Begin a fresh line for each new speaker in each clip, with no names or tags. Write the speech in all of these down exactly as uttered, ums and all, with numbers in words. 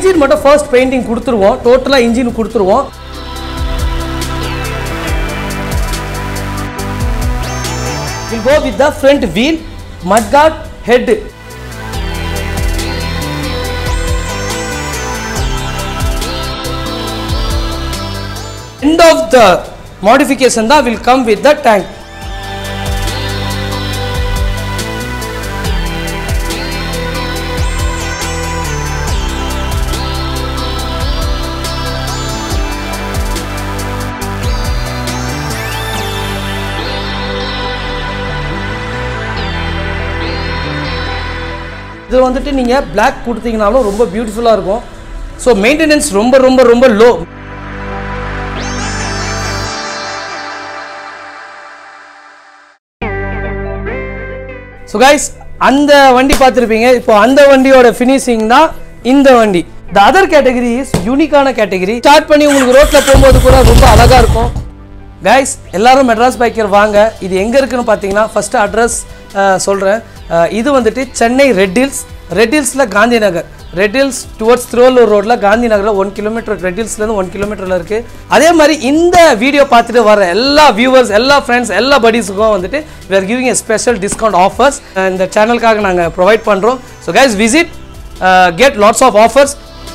Engine மட்டும் first painting கொடுத்துருவோம். டோட்டலாக இன்ஜின் கொடுத்துருவோம். We'll go with the front wheel, mudguard, head. End of the modification that will come with the tank. இது வந்துட்டு நீங்க black கொடுத்தீங்கனாலும் ரொம்ப பியூட்டிஃபுல்லா இருக்கும். சோ மெயின்டெனன்ஸ் ரொம்ப ரொம்ப ரொம்ப லோ. So guys, அந்த வண்டி பார்த்திருப்பீங்க. இப்போ அந்த வண்டியோட ஃபினிஷிங் தான் இந்த வண்டி. The other category is யூனிக்கான கேட்டகரி. ஸ்டார்ட் பண்ணி உங்களுக்கு ரோட்ல போகும்போது கூட ரொம்ப அழகா இருக்கும். Guys, எல்லாரும் மெட்ராஸ் பைக்கர் வாங்க. இது எங்க இருக்குன்னு பாத்தீங்கன்னா ஃபர்ஸ்ட் அட்ரஸ் சொல்றேன். இது வந்துட்டு சென்னை ரெட் ஹில்ஸ். ரெட் ஹில்ஸ்ல Gandhi Nagar. Red Hills towards Tiruvallur ரோட்ல காந்தி நகர்ல ஒன் கிலோமீட்டர் ரெட் ஹில்ஸ்ல இருந்து ஒன் கிலோமீட்டர்ல இருக்கு. அதே மாதிரி இந்த வீடியோ பார்த்துட்டு வர எல்லா வியூவர்ஸ், எல்லா ஃப்ரெண்ட்ஸ், எல்லா buddiesக்கும் வந்துட்டு we are giving a special discount offers இந்த சேனலுக்காக நாங்க ப்ரொவைட் பண்றோம். So guys, visit, uh, get lots of offers.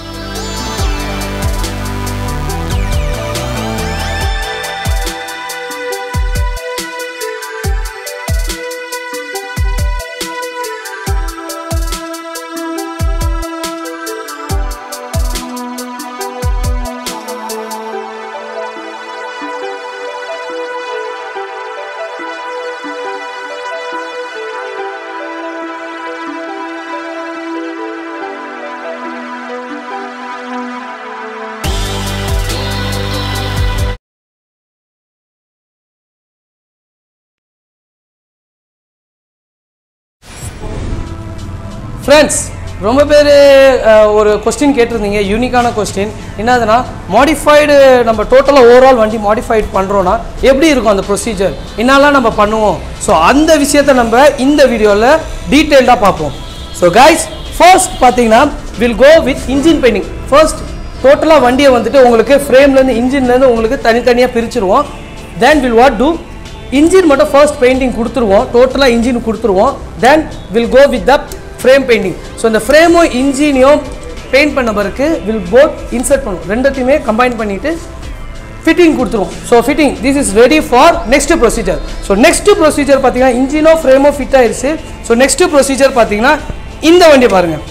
Friends, ரொம்ப பேர் ஒரு கொஸ்டின் கேட்டிருந்தீங்க, யூனிக்கான கொஸ்டின். என்னதுன்னா, மாடிஃபைடு நம்ம டோட்டலாக ஓவரால் வண்டி மாடிஃபைட் பண்ணுறோன்னா எப்படி இருக்கும் அந்த ப்ரொசீஜர், என்னெல்லாம் நம்ம பண்ணுவோம். ஸோ அந்த விஷயத்தை நம்ம இந்த வீடியோவில் டீட்டெயில்டாக பார்ப்போம். ஸோ கைஸ், ஃபர்ஸ்ட் பார்த்தீங்கன்னா will go with engine painting. First டோட்டலாக வண்டியை வந்துட்டு உங்களுக்கு ஃப்ரேம்லேருந்து இன்ஜின்லேருந்து உங்களுக்கு தனித்தனியாக பிரிச்சுருவோம். Then will what do, engine மட்டும் ஃபர்ஸ்ட் பெயிண்டிங் கொடுத்துருவோம். டோட்டலாக இன்ஜின் கொடுத்துருவோம். Then will go with the frame painting. So இந்த ஃப்ரேமும் இன்ஜினையும் பெயிண்ட் பண்ண பிறகு வில் போத் இன்சர்ட் பண்ணுவோம். ரெண்டுத்தையுமே கம்பைன் பண்ணிவிட்டு ஃபிட்டிங் கொடுத்துருவோம். So fitting this is ready for next procedure. So next procedure பார்த்தீங்கன்னா இன்ஜினோ ஃப்ரேமோ ஃபிட் ஆயிடுச்சு. ஸோ நெக்ஸ்ட் ப்ரொசீஜர் பார்த்தீங்கன்னா இந்த வண்டி பாருங்கள்,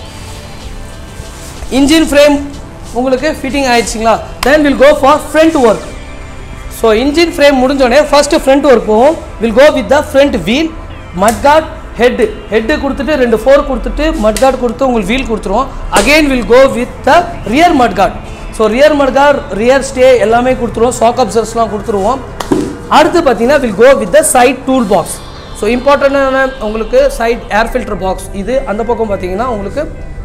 இன்ஜின் ஃப்ரேம் உங்களுக்கு ஃபிட்டிங் ஆயிடுச்சுங்களா. Then will go for front work. So engine frame முடிஞ்சோடனே ஃபர்ஸ்ட் ஃப்ரண்ட் ஒர்க் போவோம். Will go with the front wheel, mudguard, head. Head கொடுத்துட்டு ரெண்டு ஃபோர் கொடுத்துட்டு மட்கார்ட் கொடுத்து உங்களுக்கு வீல் கொடுத்துருவோம். Again will go with the rear mudguard. So rear mudguard, rear stay எல்லாமே கொடுத்துருவோம். ஷாக் அப்சர்ஸ்லாம் கொடுத்துருவோம். அடுத்து பார்த்தீங்கன்னா will go with the side tool box. So இம்பார்ட்டண்டான உங்களுக்கு சைட் ஏர் ஃபில்டர் பாக்ஸ் இது. அந்த பக்கம் பார்த்தீங்கன்னா உங்களுக்கு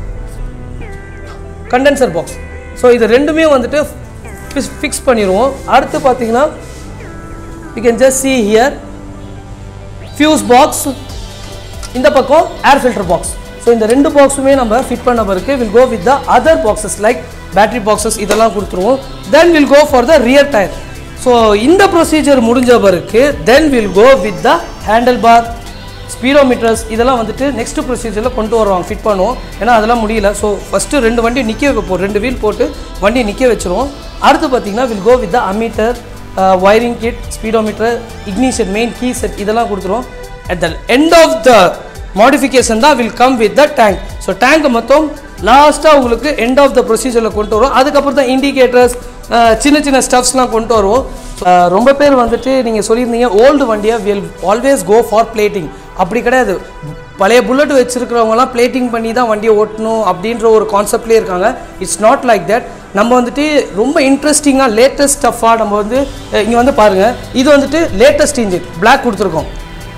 கண்டென்சர் பாக்ஸ். ஸோ இது ரெண்டுமே வந்துட்டு ஃபிக்ஸ் பண்ணிடுவோம். அடுத்து பார்த்தீங்கன்னா you can just see here fuse box, இந்த பக்கம் ஏர் ஃபில்டர் பாக்ஸ். ஸோ இந்த ரெண்டு பாக்ஸுமே நம்ம ஃபிட் பண்ண பிறகு will go with the other boxes like battery boxes இதெல்லாம் கொடுத்துருவோம். Then will go for the rear tyre. So இந்த ப்ரொசீஜர் முடிஞ்ச பிறகு then will go with the handle bar, speedometers இதெல்லாம் வந்துட்டு நெக்ஸ்ட் ப்ரொசீஜரில் கொண்டு வருவாங்க, ஃபிட் பண்ணுவோம். ஏன்னா அதெல்லாம் முடியல. ஸோ ஃபஸ்ட்டு ரெண்டு வண்டி நிற்க வைப்போம், ரெண்டு வீல் போட்டு வண்டி நிற்க வச்சுருவோம். அடுத்து பார்த்தீங்கன்னா will go with the ammeter, wiring kit, speedometer, ignition, main key set இதெல்லாம் கொடுத்துருவோம். At the end of the modification தான் will come with the tank. So tank மொத்தம் லாஸ்ட்டாக உங்களுக்கு எண்ட் ஆஃப் த ப்ரொசீஜரில் கொண்டு வரும். அதுக்கப்புறம் தான் இண்டிகேட்டர்ஸ், சின்ன சின்ன ஸ்டப்ஸ்லாம் கொண்டு வருவோம். ரொம்ப பேர் வந்துட்டு நீங்கள் சொல்லியிருந்தீங்க ஓல்டு வண்டியை will always go for plating. அப்படி கிடையாது. பழைய புல்லட் வச்சுருக்கிறவங்கலாம் பிளேட்டிங் பண்ணி தான் வண்டியை ஓட்டணும் அப்படின்ற ஒரு கான்செப்ட்லேயே இருக்காங்க. It's not like that. நம்ம வந்துட்டு ரொம்ப இன்ட்ரெஸ்டிங்காக லேட்டஸ்ட் ஸ்டஃபாக நம்ம வந்து இங்கே வந்து பாருங்கள், இது வந்துட்டு லேட்டஸ்ட் இன்ஜின் பிளாக் கொடுத்துருக்கோம்.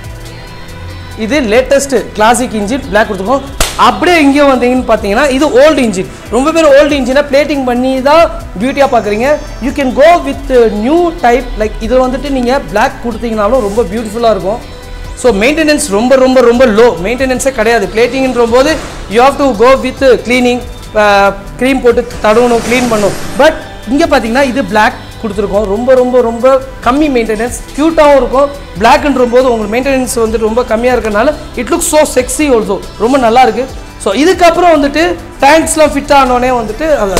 இது லேட்டஸ்ட் கிளாசிக் இன்ஜின் பிளாக் கொடுத்துருக்கோம். அப்படியே இங்கே வந்தீங்கன்னு பார்த்தீங்கன்னா இது ஓல்டு இன்ஜின். ரொம்ப பேர் ஓல்டு இன்ஜினை பிளேட்டிங் பண்ணி தான் பியூட்டியாக பார்க்குறீங்க. You can go with new type like இதில் வந்துட்டு நீங்கள் பிளாக் கொடுத்தீங்கனாலும் ரொம்ப பியூட்டிஃபுல்லாக இருக்கும். ஸோ மெயின்டெனன்ஸ் ரொம்ப ரொம்ப ரொம்ப லோ, மெயின்டெனன்ஸே கிடையாது. பிளேட்டிங்ன்ற போது you have to go with cleaning, cream போட்டு தடவணும் க்ளீன் பண்ணணும். பட் இங்கே பார்த்தீங்கன்னா இது பிளாக் கொடுத்துருக்கோம். ரொம்ப ரொம்ப ரொம்ப கம்மி மெயின்டெனன்ஸ், க்யூட்டாகவும் இருக்கும். பிளாக்ன்ற போது உங்களுக்கு மெயின்டெனன்ஸ் வந்துட்டு ரொம்ப கம்மியாக இருக்கிறனால it look so sexy also, ரொம்ப நல்லா இருக்குது. ஸோ இதுக்கப்புறம் வந்துட்டு டேங்க்ஸ்லாம் ஃபிட் ஆனோடனே வந்துட்டு அது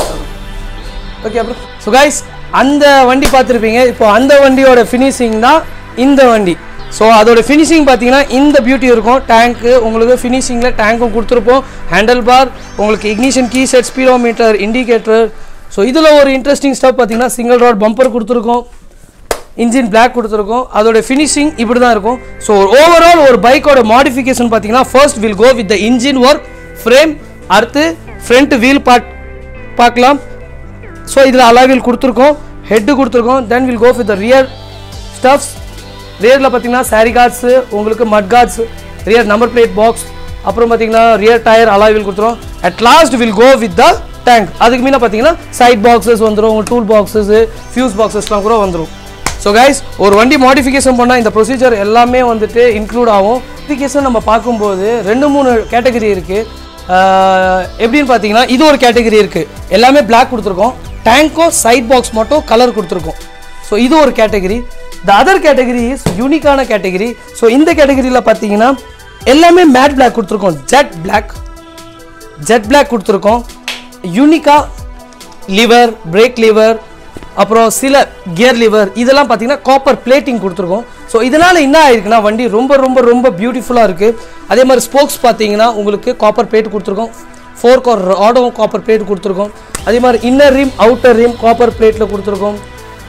ஓகே. அப்புறம் ஸோ கைஸ் அந்த வண்டி பார்த்துருப்பீங்க. இப்போ அந்த வண்டியோட ஃபினிஷிங் தான் இந்த வண்டி. ஸோ அதோட ஃபினிஷிங் பார்த்தீங்கன்னா இந்த பியூட்டி இருக்கும். டேங்க்கு உங்களுக்கு ஃபினிஷிங்கில் டேங்க்கும் கொடுத்துருப்போம். ஹேண்டில் பார், உங்களுக்கு ignition key set, speedometer, indicator. So இதில் ஒரு இன்ட்ரெஸ்டிங் ஸ்டெப் பார்த்தீங்கன்னா சிங்கிள் ராட் பம்பர் கொடுத்துருக்கோம், இன்ஜின் பிளாக் கொடுத்துருக்கோம். அதோட ஃபினிஷிங் இப்படி தான் இருக்கும். ஸோ ஓவரால் ஒரு பைக்கோட மாடிஃபிகேஷன் பார்த்தீங்கன்னா first will go with the engine work, frame, அடுத்து ஃப்ரண்ட் வீல் பார்ட் பார்க்கலாம். ஸோ இதில் அலாய் வீல் கொடுத்துருக்கோம், ஹெட்டு கொடுத்துருக்கோம். Then will go with the rear stubs. ரியரில் பார்த்தீங்கன்னா சாரி கார்ட்ஸு, உங்களுக்கு mud guards, rear number plate box, அப்புறம் பார்த்தீங்கன்னா ரியர் டயர் அலாய் வீல் கொடுத்துரும். At last will go with the tank. அதுக்கு மீனா பார்த்தீங்கன்னா சைட் பாக்ஸஸ் வந்துடும், உங்கள் டூல் பாக்ஸஸ், ஃபியூஸ் பாக்ஸஸ்லாம் கூட வந்துடும். ஸோ கைஸ் ஒரு வண்டி மாடிஃபிகேஷன் பண்ணால் இந்த ப்ரொசீஜர் எல்லாமே வந்துட்டு இன்க்ளூட் ஆகும். மாடிஃபிகேஷன் நம்ம பார்க்கும்போது ரெண்டு மூணு கேட்டகரி இருக்குது. எப்படின்னு பார்த்தீங்கன்னா இது ஒரு கேட்டகரி இருக்குது, எல்லாமே பிளாக் கொடுத்துருக்கோம். டேங்க்கும் சைட் பாக்ஸ் மட்டும் கலர் கொடுத்துருக்கோம். ஸோ இது ஒரு category. The other category is யூனிக்கான கேட்டகரி. ஸோ இந்த கேட்டகரியில் பார்த்தீங்கன்னா எல்லாமே மேட் பிளாக் கொடுத்துருக்கோம், ஜெட் பிளாக் ஜெட் பிளாக் கொடுத்துருக்கோம். யூனிக்காக லிவர், பிரேக் லிவர், அப்புறம் சில கியர் லிவர் இதெல்லாம் பார்த்தீங்கன்னா காப்பர் பிளேட்டிங் கொடுத்துருக்கோம். ஸோ இதனால் என்ன ஆயிருக்குன்னா வண்டி ரொம்ப ரொம்ப ரொம்ப பியூட்டிஃபுல்லாக இருக்குது. அதே மாதிரி ஸ்போக்ஸ் பார்த்தீங்கன்னா உங்களுக்கு காப்பர் பிளேட் கொடுத்துருக்கோம், ஃபோர் கார் ராடும் காப்பர் பிளேட் கொடுத்துருக்கோம். அதே மாதிரி inner rim outer rim copper பிளேட்டில் கொடுத்துருக்கோம்.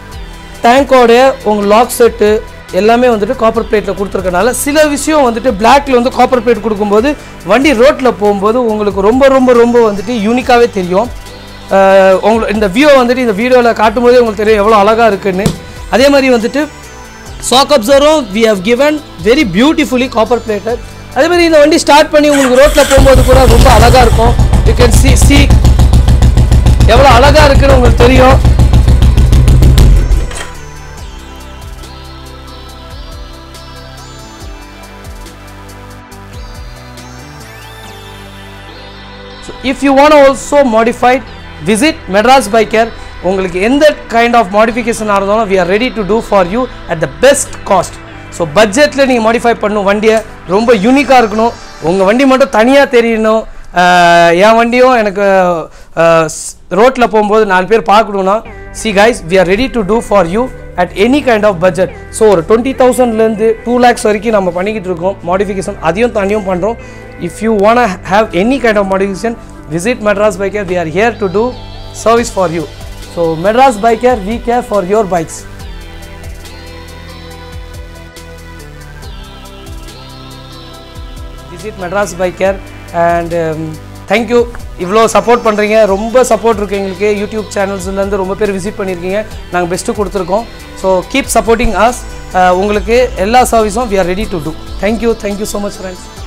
டேங்கோட உங்கள் லாக் செட்டு எல்லாமே வந்துட்டு காப்பர் பிளேட்டில் கொடுத்துருக்கனால சில விஷயம் வந்துட்டு பிளாக்ல வந்து காப்பர் பிளேட் கொடுக்கும்போது வண்டி ரோட்டில் போகும்போது உங்களுக்கு ரொம்ப ரொம்ப ரொம்ப வந்துட்டு யூனிக்காகவே தெரியும். உங்களுக்கு இந்த வியூ வந்துட்டு இந்த வீடியோவில் காட்டும்போதே உங்களுக்கு தெரியும் எவ்வளோ அழகாக இருக்குன்னு. அதே மாதிரி வந்துட்டு ஷாக் அப்சர்வரும் we have given very beautifully copper plated. அதே மாதிரி இந்த வண்டி ஸ்டார்ட் பண்ணி உங்களுக்கு ரோட்டில் போகும்போது கூட ரொம்ப அழகாக இருக்கும். யூ கேன் சி சி எவ்வளோ அழகாக இருக்குன்னு உங்களுக்கு தெரியும். If you want to also modify, visit Madras Biker. உங்களுக்கு எந்த கைண்ட் ஆஃப் மாடிஃபிகேஷன் ஆகிறதாலும் we are ready to do for you at the best cost. So பட்ஜெட்டில் நீங்கள் மாடிஃபை பண்ணணும், வண்டியை ரொம்ப யூனிக்காக இருக்கணும், உங்கள் வண்டி மட்டும் தனியாக தெரியணும். என் வண்டியும் எனக்கு ரோட்டில் போகும்போது நாலு பேர் பார்க்கணுன்னா see guys, we are ready to do for you at any kind of budget. So ஒரு டுவெண்ட்டி தௌசண்ட்லேருந்து டூ லேக்ஸ் வரைக்கும் நம்ம பண்ணிக்கிட்டு இருக்கோம் மாடிஃபிகேஷன், அதையும் தனியும் பண்ணுறோம். If you want to have any kind of modification, visit Madras Biker. We are here to do service for you. So Madras Biker, we care for your bikes. Visit Madras Biker and um, thank you. இவ்வளோ support பண்ணுறீங்க, ரொம்ப support இருக்குது எங்களுக்கு. YouTube சேனல்ஸ்லேருந்து ரொம்ப பேர் visit பண்ணியிருக்கீங்க, நாங்கள் best கொடுத்துருக்கோம். So keep supporting us. உங்களுக்கு எல்லா சர்வீஸும் we are ready to do. Thank you, thank you so much friends.